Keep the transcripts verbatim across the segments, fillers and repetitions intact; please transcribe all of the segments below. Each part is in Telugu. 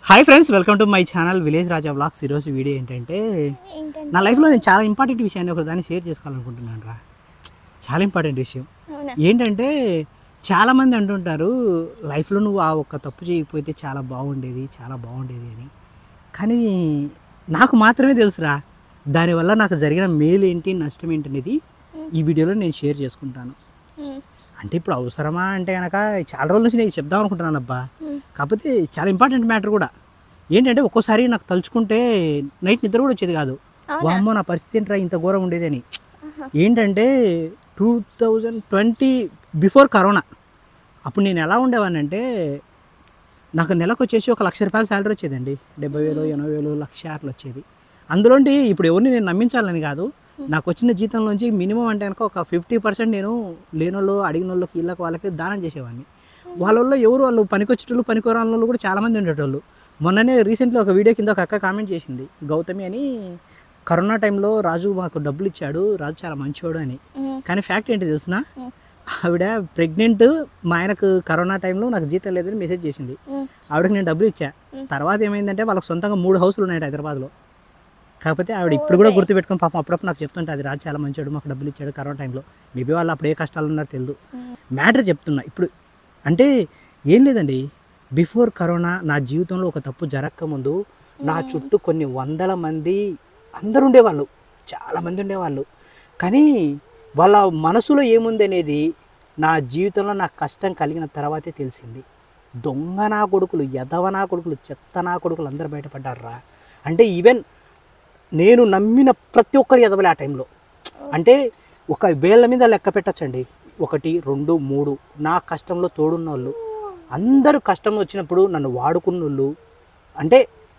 Hi friends, welcome to my channel village Raja vlogs. ఈరోజు వీడియో ఏంటంటే నా లైఫ్లో నేను చాలా ఇంపార్టెంట్ విషయాన్ని ఒక దాన్ని షేర్ చేసుకోవాలనుకుంటున్నాను రా. చాలా ఇంపార్టెంట్ విషయం ఏంటంటే, చాలామంది అంటుంటారు లైఫ్లో నువ్వు ఆ ఒక్క తప్పు చేయకపోతే చాలా బాగుండేది చాలా బాగుండేది అని. కానీ నాకు మాత్రమే తెలుసురా దానివల్ల నాకు జరిగిన మేలు ఏంటి నష్టం ఏంటి అనేది ఈ వీడియోలో నేను షేర్ చేసుకుంటాను. అంటే ఇప్పుడు అవసరమా అంటే కనుక చాలా రోజుల నుంచి నేను చెప్దాం అనుకుంటున్నాను అబ్బా. కాకపోతే చాలా ఇంపార్టెంట్ మ్యాటర్ కూడా. ఏంటంటే ఒక్కోసారి నాకు తలుచుకుంటే నైట్ నిద్ర కూడా వచ్చేది కాదు. వామ్మో నా పరిస్థితి ఏంట్రా ఇంత ఘోరం ఉండేది అని. ఏంటంటే two thousand twenty before corona అప్పుడు నేను ఎలా ఉండేవాడిని అంటే, నాకు నెలకు వచ్చేసి ఒక లక్ష రూపాయల శాలరీ వచ్చేదండి. డెబ్బై వేలు ఎనభై వేలు లక్ష అట్లా వచ్చేది. అందులోంటి ఇప్పుడు ఎవరిని నేను నమ్మించాలని కాదు, నాకు వచ్చిన జీతంలోంచి మినిమం అంటే కనుక ఒక ఫిఫ్టీ పర్సెంట్ నేను లేనోళ్ళు అడిగిన వాళ్ళకి ఇళ్ళకి వాళ్ళకి దానం చేసేవాడిని. వాళ్ళల్లో ఎవరు వాళ్ళు పనికొచ్చేటోళ్ళు పనికొరాని వాళ్ళు కూడా చాలామంది ఉండేటోళ్ళు. మొన్ననే రీసెంట్లీ ఒక వీడియో కింద ఒక అక్క కామెంట్ చేసింది, గౌతమి అని, కరోనా టైంలో రాజు మాకు డబ్బులు ఇచ్చాడు, రాజు చాలా మంచివాడు అని. కానీ ఫ్యాక్ట్ ఏంటి తెలుసునా, ఆవిడ ప్రెగ్నెంట్, మా ఆయనకు కరోనా టైంలో నాకు జీతం లేదని మెసేజ్ చేసింది. ఆవిడకి నేను డబ్బులు ఇచ్చా. తర్వాత ఏమైందంటే వాళ్ళకి సొంతంగా మూడు హౌసులు ఉన్నాయి హైదరాబాద్లో. కాకపోతే ఆవిడ ఇప్పుడు కూడా గుర్తుపెట్టుకుని పాపం అప్పుడప్పుడు నాకు చెప్తుంటే, అది రాజు చాలా మంచివాడు మాకు డబ్బులు ఇచ్చాడు కరోనా టైంలో. మేబీ వాళ్ళు అప్పుడు ఏ కష్టాలు ఉన్నారో తెలియదు. మ్యాటర్ చెప్తున్నా ఇప్పుడు. అంటే ఏం లేదండి, బిఫోర్ కరోనా నా జీవితంలో ఒక తప్పు జరగకముందు నా చుట్టూ కొన్ని వందల మంది అందరు ఉండేవాళ్ళు, చాలామంది ఉండేవాళ్ళు. కానీ వాళ్ళ మనసులో ఏముంది అనేది నా జీవితంలో నాకు కష్టం కలిగిన తర్వాతే తెలిసింది. దొంగ నా కొడుకులు, ఎదవ నా కొడుకులు, చెత్త నా కొడుకులు అందరు బయటపడ్డారా. అంటే ఈవెన్ నేను నమ్మిన ప్రతి ఒక్కరు ఎదవలే ఆ టైంలో. అంటే ఒక వేళ్ళ మీద లెక్క పెట్టచ్చండి, ఒకటి రెండు మూడు నా కష్టంలో తోడున్న వాళ్ళు. అందరూ కష్టం వచ్చినప్పుడు నన్ను వాడుకున్న వాళ్ళు. అంటే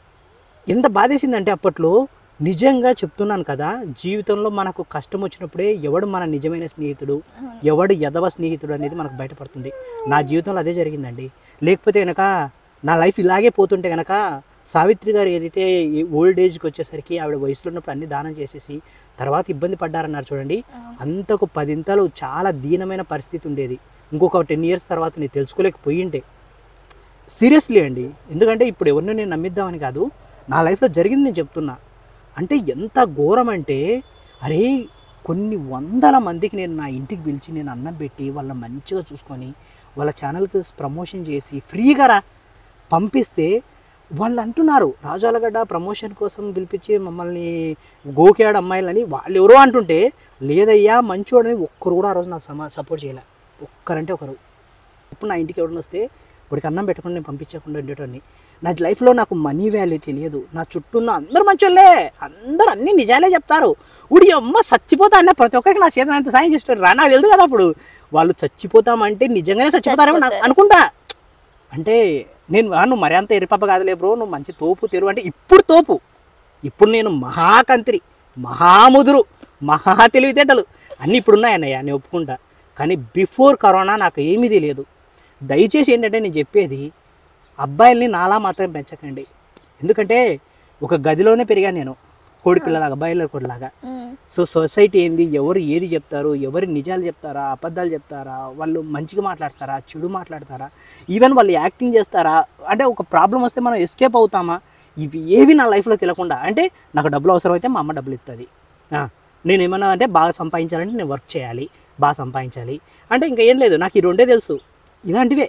ఎంత బాధేసిందంటే అప్పట్లో, నిజంగా చెప్తున్నాను కదా, జీవితంలో మనకు కష్టం వచ్చినప్పుడే ఎవడు మన నిజమైన స్నేహితుడు, ఎవడు ఎదవ స్నేహితుడు అనేది మనకు బయటపడుతుంది. నా జీవితంలో అదే జరిగిందండి. లేకపోతే కనుక నా లైఫ్ ఇలాగే పోతుంటే కనుక, సావిత్రి గారు ఏదైతే ఓల్డ్ ఏజ్కి వచ్చేసరికి ఆవిడ వయసులో ఉన్నప్పుడు అన్ని దానం చేసేసి తర్వాత ఇబ్బంది పడ్డారన్నారు చూడండి, అంతకు పదింతలు చాలా దీనమైన పరిస్థితి ఉండేది. ఇంకొక టెన్ ఇయర్స్ తర్వాత నేను తెలుసుకోలేకపోయింటే. సీరియస్లీ అండి. ఎందుకంటే ఇప్పుడు ఎవరినో నేను నమ్మిద్దామని కాదు, నా లైఫ్లో జరిగింది నేను చెప్తున్నా. అంటే ఎంత ఘోరం అంటే, అరే కొన్ని వందల మందికి నేను నా ఇంటికి పిలిచి నేను అన్నం పెట్టి వాళ్ళని మంచిగా చూసుకొని వాళ్ళ ఛానల్కి ప్రమోషన్ చేసి ఫ్రీగా రా పంపిస్తే, వాళ్ళు అంటున్నారు రాజాలగడ్డ ప్రమోషన్ కోసం పిలిపించి మమ్మల్ని గోకేడు అమ్మాయిలని వాళ్ళు ఎవరో అంటుంటే, లేదయ్యా మంచోడని ఒక్కరు కూడా ఆ రోజు నాకు సమా సపోర్ట్ చేయలే. ఒక్కరంటే ఒకరు. ఇప్పుడు నా ఇంటికి ఎవరైనా వస్తే వాడికి అన్నం పెట్టకుండా నేను పంపించకుండా ఉండేటోని. నా లైఫ్లో నాకు మనీ వాల్యూ తెలియదు. నా చుట్టూ ఉన్న అందరూ మంచోళ్ళే, అందరూ అన్ని నిజాలే చెప్తారు. ఉడి అమ్మ చచ్చిపోతా అన్న ప్రతి ఒక్కరికి నా చేతన అంత సాయం చేస్తారు రా. నాకు తెలియదు కదా అప్పుడు వాళ్ళు చచ్చిపోతామంటే నిజంగానే చచ్చిపోతారేమో నాకు అనుకుంటా. అంటే నేను నువ్వు మరి అంత ఎరిపప్ప కాదులే బ్రో, నువ్వు మంచి తోపు తెరువు అంటే ఇప్పుడు తోపు. ఇప్పుడు నేను మహాకంత్రి, మహాముదురు, మహా తెలివితేటలు అన్నీ ఇప్పుడు ఉన్నాయన్నయ్య, నేను ఒప్పుకుంటా. కానీ బిఫోర్ కరోనా నాకు ఏమీ తెలియదు. దయచేసి ఏంటంటే నేను చెప్పేది, అబ్బాయిల్ని నాలా మాత్రం పెంచకండి. ఎందుకంటే ఒక గదిలోనే పెరిగాను నేను, కోడి పిల్లలాగా, బాయిలర్ కోడిలాగా. సో సొసైటీ ఏంది, ఎవరు ఏది చెప్తారు, ఎవరు నిజాలు చెప్తారా అబద్ధాలు చెప్తారా, వాళ్ళు మంచిగా మాట్లాడతారా చెడు మాట్లాడతారా, ఈవెన్ వాళ్ళు యాక్టింగ్ చేస్తారా, అంటే ఒక ప్రాబ్లం వస్తే మనం ఎస్కేప్ అవుతామా, ఇవి ఏవి నా లైఫ్లో తెలియకుండా. అంటే నాకు డబ్బులు అవసరం అయితే మా అమ్మ డబ్బులు ఇస్తుంది, నేను ఏమన్నా అంటే బాగా సంపాదించాలంటే నేను వర్క్ చేయాలి, బాగా సంపాదించాలి అంటే ఇంకా ఏం లేదు, నాకు ఈ రెండే తెలుసు, ఇలాంటివే.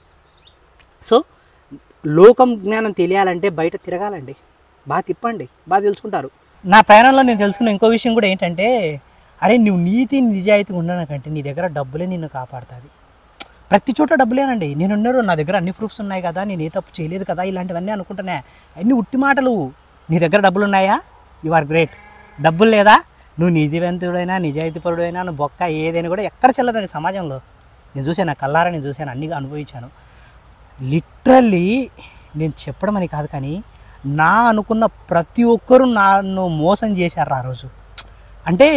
సో లోకం జ్ఞానం తెలియాలంటే బయట తిరగాలండి, బాగా తిప్పండి, బాగా తెలుసుకుంటారు. నా ప్రయాణంలో నేను తెలుసుకున్న ఇంకో విషయం కూడా ఏంటంటే, అరే నువ్వు నీతి నిజాయితీ ఉండనకంటే నీ దగ్గర డబ్బులే నిన్ను కాపాడుతుంది. ప్రతి చోట డబ్బులేనండి. నేనున్నారు, నా దగ్గర అన్ని ప్రూఫ్స్ ఉన్నాయి కదా, నేను ఏ తప్పు చేయలేదు కదా, ఇలాంటివన్నీ అనుకుంటున్నా. అన్ని ఉట్టి మాటలు. నీ దగ్గర డబ్బులు ఉన్నాయా, యు ఆర్ గ్రేట్. డబ్బులు లేదా, నువ్వు నీతివంతుడైనా నిజాయితీపరుడైనా నువ్వు బొక్క ఏదైనా కూడా ఎక్కడ చెల్లదండి సమాజంలో. నేను చూసాను, నా కల్లారా నేను చూశాను, అన్నీ అనుభవించాను. లిటరల్లీ నేను చెప్పడం అని కాదు, కానీ నా అనుకున్న ప్రతి ఒక్కరూ నన్ను మోసం చేశారు ఆ రోజు. అంటే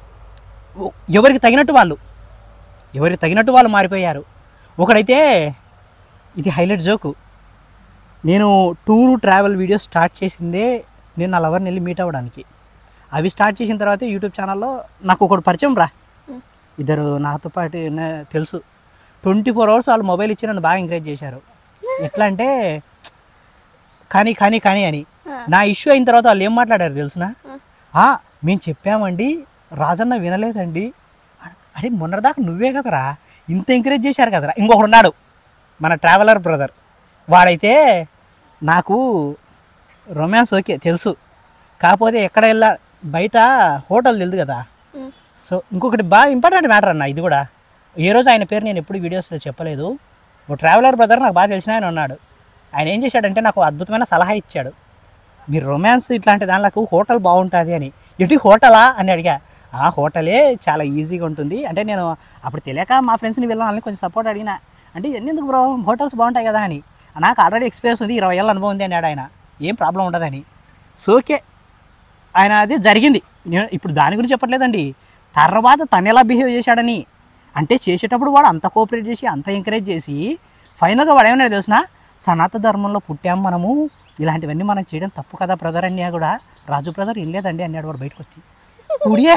ఎవరికి తగినట్టు వాళ్ళు ఎవరికి తగినట్టు వాళ్ళు మారిపోయారు. ఒకడైతే, ఇది హైలైట్ జోకు, నేను టూర్ ట్రావెల్ వీడియో స్టార్ట్ చేసిందే నేను నా లవర్ని వెళ్ళి మీట్ అవ్వడానికి. అవి స్టార్ట్ చేసిన తర్వాత యూట్యూబ్ ఛానల్లో నాకు ఒకటి పరిచయం రా, ఇద్దరు నాతో పాటు తెలుసు. ట్వంటీ ఫోర్ అవర్స్ వాళ్ళు మొబైల్ ఇచ్చి నన్ను బాగా ఎంకరేజ్ చేశారు. ఎట్లా అంటే కానీ కానీ కానీ అని నా ఇష్యూ అయిన తర్వాత వాళ్ళు ఏం మాట్లాడారు తెలుసునా, మేము చెప్పామండి రాజన్న వినలేదండి. అరే మొన్నటిదాకా నువ్వే కదరా ఇంత ఎంకరేజ్ చేశారు కదరా. ఇంకొకడు ఉన్నాడు మన ట్రావెలర్ బ్రదర్, వాడైతే నాకు రొమాన్స్ ఓకే తెలుసు, కాకపోతే ఎక్కడ వెళ్ళా బయట హోటల్ తెలుదు కదా. సో ఇంకొకటి బాగా ఇంపార్టెంట్ మ్యాటర్ అన్న ఇది కూడా, ఏ రోజు ఆయన పేరు నేను ఎప్పుడు వీడియోస్లో చెప్పలేదు. ఓ ట్రావెలర్ బ్రదర్ నాకు బాగా తెలిసిన ఆయన ఉన్నాడు. ఆయన ఏం చేశాడంటే నాకు అద్భుతమైన సలహా ఇచ్చాడు, మీరు రొమాన్స్ ఇట్లాంటి దానిలకు హోటల్ బాగుంటుంది అని. ఇటు హోటలా అని అడిగా. ఆ హోటలే చాలా ఈజీగా ఉంటుంది అంటే, నేను అప్పుడు తెలియక మా ఫ్రెండ్స్ని వెళ్ళాలని కొంచెం సపోర్ట్ అడిగినా. అంటే ఎందుకు బ్రో హోటల్స్ బాగుంటాయి కదా అని. నాకు ఆల్రెడీ ఎక్స్పీరియన్స్ ఉంది, ఇరవై ఏళ్ళ అనుభవం ఉంది అన్నాడు ఆయన. ఏం ప్రాబ్లం ఉండదని. సో ఓకే ఆయన అది జరిగింది. నేను ఇప్పుడు దాని గురించి చెప్పట్లేదండి, తర్వాత తను ఎలా బిహేవ్ చేశాడని. అంటే చేసేటప్పుడు వాడు అంత కోఆపరేట్ చేసి అంత ఎంకరేజ్ చేసి ఫైనల్గా వాడు ఏమన్నా తెలిసిన, సనాతన ధర్మంలో పుట్టాము మనము, ఇలాంటివన్నీ మనం చేయడం తప్పు కదా బ్రదర్ అన్నా కూడా రాజు బ్రదర్ ఏం లేదండి అన్నాడు వాడు బయటకు వచ్చి. ఉడియా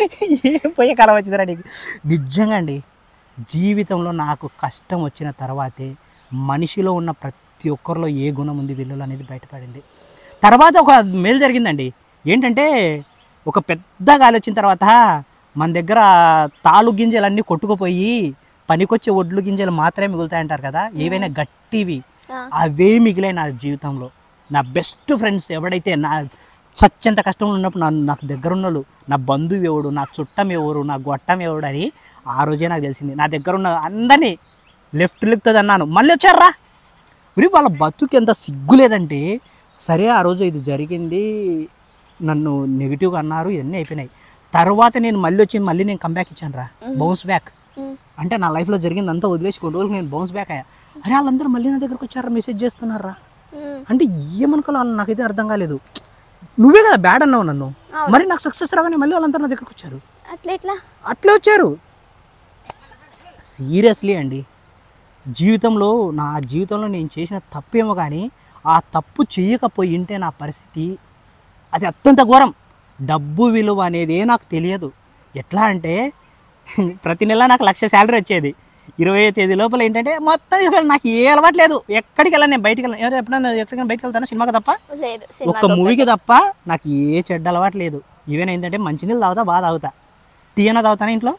ఏం పోయే కాలం వచ్చిందిరా నీకు. నిజంగా అండి జీవితంలో నాకు కష్టం వచ్చిన తర్వాతే మనిషిలో ఉన్న ప్రతి ఒక్కరిలో ఏ గుణం ఉంది వీళ్ళు అనేది బయటపడింది. తర్వాత ఒక మేలు జరిగిందండి. ఏంటంటే ఒక పెద్ద గాలి వచ్చిన తర్వాత మన దగ్గర తాలు గింజలన్నీ కొట్టుకుపోయి పనికొచ్చే ఒడ్లు గింజలు మాత్రమే మిగులుతాయంటారు కదా, ఏవైనా గట్టివి అవే మిగిలాయి నా జీవితంలో. నా బెస్ట్ ఫ్రెండ్స్ ఎవడైతే నా సత్యంత కష్టంలో ఉన్నప్పుడు నా నాకు దగ్గర ఉన్నోళ్ళు, నా బంధువు ఎవడు, నా చుట్టం ఎవరు, నా గొట్టం ఎవడు అని ఆ రోజే నాకు తెలిసింది. నా దగ్గర ఉన్న అందరినీ లెఫ్ట్ లెక్తుంది అన్నాను, మళ్ళీ వచ్చారా మరి వాళ్ళ బతుకు ఎంత సిగ్గులేదంటే. సరే ఆ రోజు ఇది జరిగింది, నన్ను నెగిటివ్గా అన్నారు, ఇవన్నీ అయిపోయినాయి. తర్వాత నేను మళ్ళీ వచ్చి మళ్ళీ నేను కంబ్యాక్ ఇచ్చాను రా, బౌన్స్ బ్యాక్. అంటే నా లైఫ్లో జరిగింది అంతా వదిలేసి కొన్ని రోజులు నేను బౌన్స్ బ్యాక్ అయ్యా. అరే వాళ్ళందరూ మళ్ళీ నా దగ్గరకు వచ్చారా, మెసేజ్ చేస్తున్నారా అంటే ఏమనుకోవాలి వాళ్ళు నాకైతే అర్థం కాలేదు. నువ్వే కదా బ్యాడ్ అన్నావు నన్ను, మరి నాకు సక్సెస్ రాగానే మళ్ళీ వాళ్ళందరూ నా దగ్గరకు వచ్చారు. అట్లే వచ్చారు. సీరియస్లీ అండి జీవితంలో నా జీవితంలో నేను చేసిన తప్పేమో కానీ ఆ తప్పు చేయకపోయి ఉంటే నా పరిస్థితి అది అత్యంత ఘోరం. డబ్బు విలువ అనేది నాకు తెలియదు. ఎట్లా అంటే ప్రతి నెల నాకు లక్ష శాలరీ వచ్చేది, ఇరవై తేదీ లోపల ఏంటంటే మొత్తం నాకు ఏ అలవాట్లేదు, ఎక్కడికి వెళ్ళాను నేను బయటికి వెళ్ళాను. ఎవరు ఎప్పుడైనా ఎక్కడికైనా బయటకు వెళ్తాను సినిమాకి తప్ప, ఒక్క మూవీకి తప్ప నాకు ఏ చెడ్డ అలవాటు లేదు. ఈవెన్ ఏంటంటే మంచినీళ్ళు తాగుతా, బాగా తాగుతా. టీ అన్న తాగుతాను ఇంట్లో,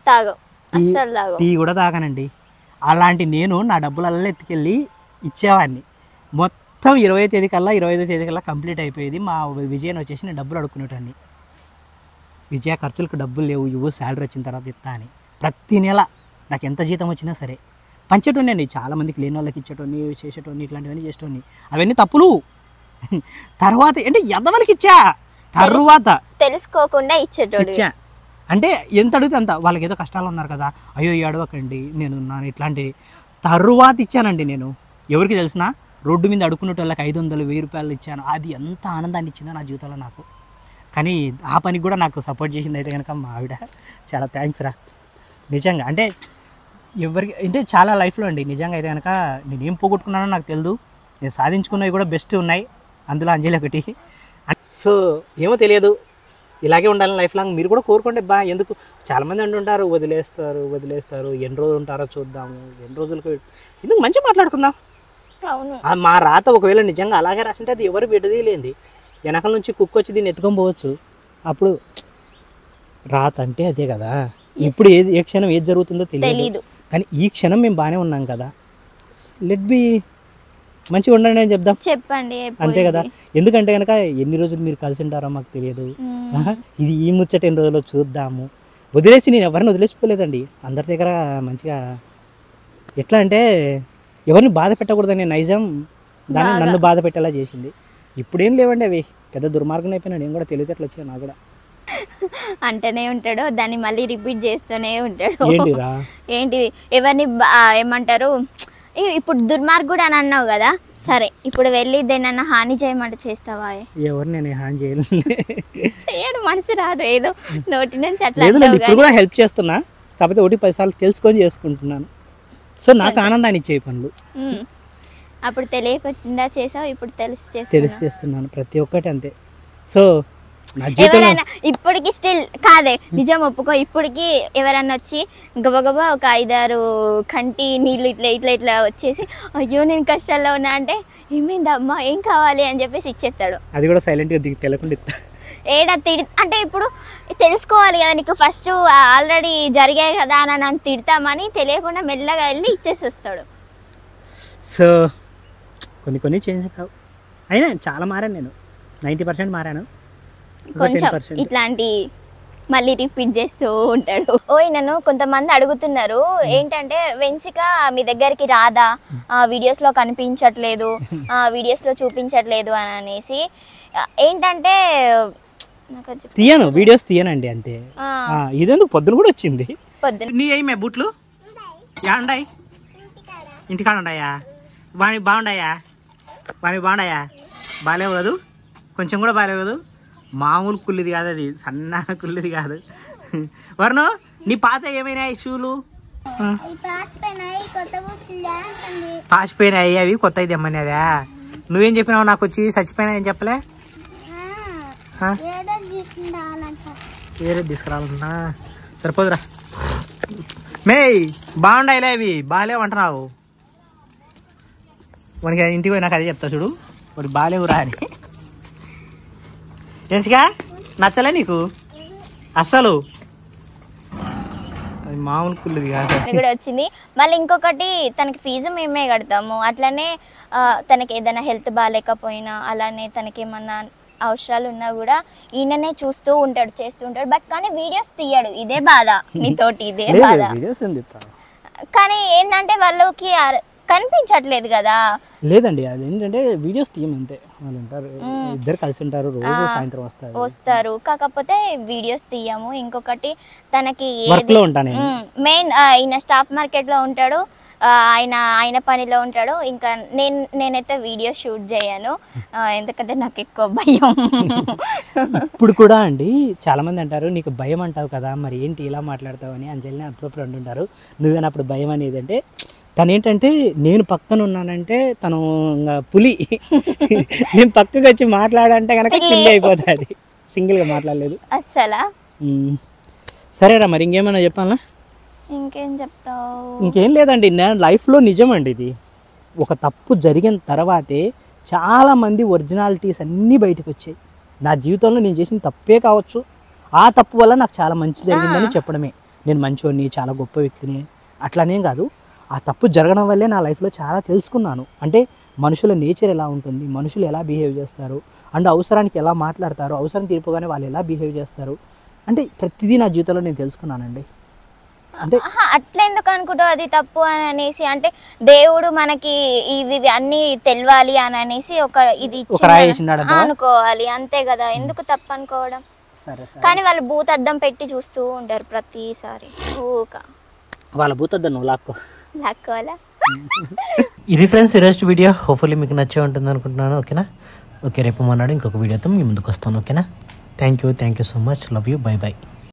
టీ కూడా తాగానండి. అలాంటి నేను నా డబ్బులల్లో ఎత్తుకెళ్ళి ఇచ్చేవాడిని. మొత్తం ఇరవై తేదీ కల్లా ఇరవై ఐదో తేదీ కల్లా కంప్లీట్ అయిపోయేది. మా విజయన్ వచ్చేసి నేను డబ్బులు అడుక్కునేటాన్ని, విజయ ఖర్చులకు డబ్బులు లేవు, ఇవ్వు శాలరీ వచ్చిన తర్వాత ఇస్తా అని. ప్రతి నెల నాకు ఎంత జీతం వచ్చినా సరే పంచేటోని అండి. చాలామందికి లేని వాళ్ళకి ఇచ్చేటోని, చేసేటోని, ఇట్లాంటివన్నీ చేసేటోని. అవన్నీ తప్పులు. తర్వాత అంటే ఎదవలకి ఇచ్చా, తర్వాత తెలుసుకోకుండా ఇచ్చేటోడు ఇచ్చా. అంటే ఎంత అడిగితే అంత, వాళ్ళకి ఏదో కష్టాలు ఉన్నారు కదా, అయ్యో అడవకండి నేను నాను ఇట్లాంటి తరువాత ఇచ్చానండి. నేను ఎవరికి తెలిసిన రోడ్డు మీద అడుక్కునే వాళ్ళకి ఐదు వందలు వెయ్యి రూపాయలు ఇచ్చాను. అది ఎంత ఆనందాన్ని ఇచ్చిందో నా జీవితంలో నాకు. కానీ ఆ పనికి కూడా నాకు సపోర్ట్ చేసింది అయితే కనుక మా ఆవిడ. చాలా థ్యాంక్స్ రా నిజంగా. అంటే ఎవరికి అంటే చాలా లైఫ్లో అండి నిజంగా అయితే కనుక నేను ఏం పోగొట్టుకున్నానో నాకు తెలియదు, నేను సాధించుకున్నవి కూడా బెస్ట్ ఉన్నాయి, అందులో అంజలి ఒకటి. సో ఏమో తెలియదు, ఇలాగే ఉండాలని లైఫ్ లాంగ్ మీరు కూడా కోరుకోండి. బా ఎందుకు చాలామంది అంటుంటారు వదిలేస్తారు వదిలేస్తారు ఎన్ని రోజులు ఉంటారో చూద్దాము, ఎన్ని రోజులకు ఎందుకు మంచిగా మాట్లాడుకుందాం. మా రాత ఒకవేళ నిజంగా అలాగే రాసింటే అది ఎవరు విడదీయలేంది, వెనకాల నుంచి కుక్క వచ్చి దీన్ని ఎత్తుకొని పోవచ్చు. అప్పుడు రాత అంటే అదే కదా. ఇప్పుడు ఏది ఏ క్షణం ఏది జరుగుతుందో తెలియదు, కానీ ఈ క్షణం మేము బాగానే ఉన్నాం కదా, లెట్ బి మంచిగా ఉండండి అని చెప్దాం, చెప్పండి అంతే కదా. ఎందుకంటే కనుక ఎన్ని రోజులు మీరు కలిసి ఉంటారో మాకు తెలియదు, ఇది ఈ ముచ్చట ఎన్ని రోజుల్లో చూద్దాము. వదిలేసి నేను ఎవరిని వదిలేసిపోలేదండి, అందరి దగ్గర మంచిగా. ఎట్లా అంటే ఎవరిని బాధ పెట్టకూడదని నైజం దాన్ని నన్ను బాధ పెట్టేలా చేసింది. ఇప్పుడేం లేవండి అవి, పెద్ద దుర్మార్గం అయిపోయినా. నేను కూడా తెలివితేటలు వచ్చాయి నాకు కూడా. అంటేనే ఉంటాడు, దాన్ని మళ్ళీ రిపీట్ చేస్తూనే ఉంటాడు. ఏంటిరా ఏంటిది ఎవరిని ఏమంటారు ఇప్పుడు దుర్మార్గుడు అని అన్నావు కదా, సరే ఇప్పుడు వెళ్ళి దేనన్నా హాని చేయమంటే చేస్తావా? ఎవరు నేను హాని చేయను, చేయడు మనసు రాదు, ఏదో నోటి నుంచి అట్లా. ఇప్పుడు కూడా హెల్ప్ చేస్తున్నా, కాకపోతే ఒకటి పది సార్లు తెలుసుకొని చేసుకుంటున్నాను. సో నాకు ఆనందాన్ని ఇచ్చే పనులు. అప్పుడు తెలియకుండా చేసావు, ఇప్పుడు తెలిసి తెలిసి చేస్తున్నాను ప్రతి ఒక్కటి అంతే. సో నా జీవితంలో ఎవరైనా ఇప్పటికి స్టిల్ కాదే నిజం ఒప్పుకో, ఇప్పటికి ఎవరైనా వచ్చి గబగబా ఒక ఐదారు కంటి నీళ్ళు ఇట్లా ఇట్లా ఇట్లా వచ్చేసి అయ్యో నేను కష్టాల్లో ఉన్నా అంటే ఏమైందమ్మా ఏం కావాలి అని చెప్పేసి ఇచ్చేస్తాడు. అది కూడా సైలెంట్గా దిగి తెలియకుండా ఇస్తా. ఏడా తిడి అంటే ఇప్పుడు తెలుసుకోవాలి కదా నీకు, ఫస్ట్ ఆల్రెడీ జరిగాయి కదా అని నన్ను తిడతామని తెలియకుండా మెల్లగా వెళ్ళి ఇచ్చేసి వస్తాడు. సో కొన్ని కొన్ని చేంజ్ కావు, అయినా చాలా మారాను నేను, నైంటీ పర్సెంట్ మారాను. కొంచెం ఇట్లాంటి మళ్ళీ రిపీట్ చేస్తూ ఉంటాడు. ఓయ్ నన్ను కొంతమంది అడుగుతున్నారు ఏంటంటే వెన్సిక మీ దగ్గరికి రాదా, వీడియోస్ లో కనిపించట్లేదు, వీడియోస్ లో చూపించట్లేదు అని అనేసి. ఏంటంటే తీయను వీడియోస్ తీయనండి అంతే. ఇదెందుకు పొద్దున కూడా వచ్చింది పొద్దున. నీ ఏమే బూట్లు ఉంటాయి ఇంటికాడ ఉంటాయా, వాణి బాగుండాయా, వాణి బాగుండాయా, బాగాలేవు కదూ, కొంచెం కూడా బాగాలేవు కదూ, మామూలు కుళ్ళిది కాదు అది, సన్న కుళ్ళిది కాదు. వర్ణు నీ పాత ఏమైనాయి షూలు? పాసిపోయినాయి అవి కొత్త అయితే తెమ్మనేదా? నువ్వేం చెప్పినావు నాకు వచ్చి చచ్చిపోయినా ఏం చెప్పలే? వేరే తీసుకురావాలన్నా సరిపోదురా. మే బాగుండాయిలే అవి, బాగాలేవు అంటున్నావు. వానికి ఇంటికి పోయి నాకు అదే చెప్తా చూడు, వాడికి బాగాలేవురా అని. తెలుసుగా నచ్చలే నీకు అస్సలు, అది మామూలు కుళ్ళది కాదు. కూడా వచ్చింది మళ్ళీ ఇంకొకటి, తనకి ఫీజు మేమే కడతాము, అట్లనే తనకి ఏదైనా హెల్త్ బాగాలేకపోయినా అలానే తనకి ఏమన్నా అవసరాలు ఉన్నా కూడా ఈయననే చూస్తూ ఉంటాడు, చేస్తూ ఉంటాడు. బట్ కానీ వీడియోస్ తీయడు, ఇదే బాధ నీతోటి, ఇదే బాధ. కానీ ఏంటంటే వాళ్ళకి కనిపించట్లేదు కదా. లేదండి అది ఏంటంటే వీడియోస్ తీయమంతే, వాళ్ళు ఉంటారు ఇద్దరు కలిసి ఉంటారు, రోజు సాయంత్రం వస్తారు వస్తారు కాకపోతే వీడియోస్ తీయము. ఇంకొకటి తనకి మెయిన్ ఈయన స్టాక్ మార్కెట్ లో ఉంటాడు, ఆయన ఆయన పనిలో ఉంటాడు. ఇంకా నేను నేనైతే వీడియో షూట్ చేయను, ఎందుకంటే నాకు ఎక్కువ భయం. ఇప్పుడు కూడా అండి చాలా మంది అంటారు నీకు భయం అంటావు కదా, మరి ఏంటి ఇలా మాట్లాడతావు అని అంజలిని అప్పుడప్పుడు అంటుంటారు. నువ్వేనప్పుడు భయం అనేది అంటే తను ఏంటంటే నేను పక్కన ఉన్నానంటే తను పులి, నేను పక్కకి వచ్చి మాట్లాడంటే కనుక పిల్లి అయిపోతుంది, సింగిల్గా మాట్లాడలేదు అస్సలా. సరేరా మరి ఇంకేమైనా చెప్పాలా? ఇంకేం చెప్తావు? ఇంకేం లేదండి, నా లైఫ్లో నిజం అండి ఇది. ఒక తప్పు జరిగిన తర్వాతే చాలామంది ఒరిజినాలిటీస్ అన్నీ బయటకు వచ్చాయి. నా జీవితంలో నేను చేసిన తప్పే కావచ్చు, ఆ తప్పు వల్ల నాకు చాలా మంచి జరిగిందని చెప్పడమే. నేను మంచోడిని, చాలా గొప్ప వ్యక్తిని అట్లానేం కాదు, ఆ తప్పు జరగడం వల్లే నా లైఫ్లో చాలా తెలుసుకున్నాను. అంటే మనుషుల నేచర్ ఎలా ఉంటుంది, మనుషులు ఎలా బిహేవ్ చేస్తారు, అండ్ అవసరానికి ఎలా మాట్లాడతారు, అవసరం తీర్పుగానే వాళ్ళు ఎలా బిహేవ్ చేస్తారు, అంటే ప్రతిదీ నా జీవితంలో నేను తెలుసుకున్నానండి. అంటే అట్లా ఎందుకు అనుకుంటావు అది తప్పు అని అనేసి, అంటే దేవుడు మనకి ఇవి అన్ని తెలియాలి అని అనేసి ఒక ఇది అనుకోవాలి అంతే కదా, ఎందుకు తప్పు అనుకోవడం? కానీ వాళ్ళు భూతద్దం పెట్టి చూస్తూ ఉంటారు ప్రతిసారి, ఊక వాళ్ళ భూతద్దం నువ్వు లాక్కో లాక్కోవాలా. ఇది ఫ్రెండ్స్ ఈరోజు వీడియో, హోప్ఫుల్లీ మీకు నచ్చే ఉంటుంది అనుకుంటున్నాను. ఓకేనా? ఓకే, రేపు మొన్నాడు ఇంకొక వీడియోతో మీ ముందుకు వస్తాను. ఓకేనా? Thank you thank you so much, love you, bye by.